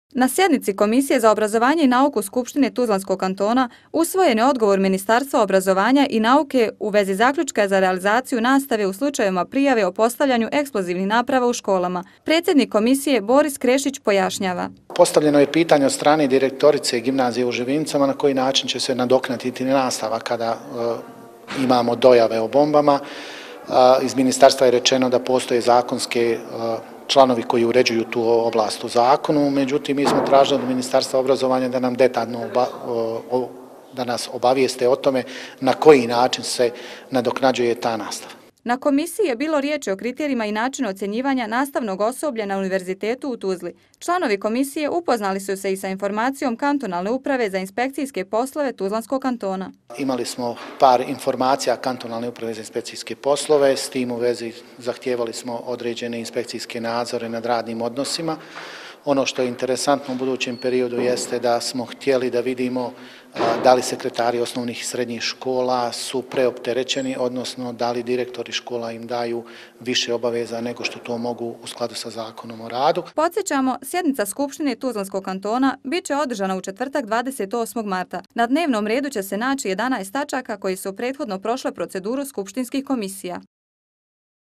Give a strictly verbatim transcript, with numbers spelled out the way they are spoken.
Na sjednici Komisije za obrazovanje i nauku Skupštine Tuzlanskog kantona usvojen je odgovor Ministarstva obrazovanja i nauke u vezi zaključka za realizaciju nastave u slučajevima prijave o postavljanju eksplozivnih naprava u školama. Predsjednik Komisije Boris Krešić pojašnjava. Postavljeno je pitanje od strane direktorice gimnazije u Živincama na koji način će se nadoknaditi nastava kada uh, imamo dojave o bombama. Uh, iz ministarstva je rečeno da postoje zakonske uh, članovi koji uređuju tu oblast u zakonu, međutim mi smo tražili od Ministarstva obrazovanja da nam detaljno oba, o, da nas obavijeste o tome na koji način se nadoknađuje ta nastava. Na komisiji je bilo riječi o kriterijima i načinu ocjenjivanja nastavnog osoblja na Univerzitetu u Tuzli. Članovi komisije upoznali su se i sa informacijom Kantonalne uprave za inspekcijske poslove Tuzlanskog kantona. Imali smo par informacija Kantonalne uprave za inspekcijske poslove, s tim u vezi zahtijevali smo određene inspekcijske nadzore nad radnim odnosima. Ono što je interesantno u budućem periodu jeste da smo htjeli da vidimo da li sekretari osnovnih i srednjih škola su preopterećeni, odnosno da li direktori škola im daju više obaveza nego što to mogu u skladu sa zakonom o radu. Podsjećamo, sjednica Skupštine Tuzlanskog kantona bit će održana u četvrtak dvadeset osmog marta. Na dnevnom redu će se naći jedanaest tačaka koji su prethodno prošle proceduru skupštinskih komisija.